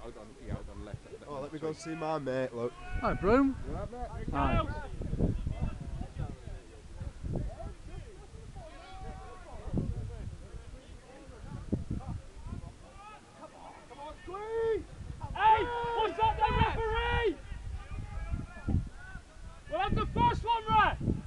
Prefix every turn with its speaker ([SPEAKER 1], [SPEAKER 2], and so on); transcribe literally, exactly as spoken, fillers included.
[SPEAKER 1] out on, yeah, out on left.
[SPEAKER 2] Oh, let me go see my mate, look.
[SPEAKER 3] Hi, Broom.
[SPEAKER 1] You alright, mate?
[SPEAKER 3] Hi.
[SPEAKER 4] Hey, what's that then, referee? We'll have the first one, right?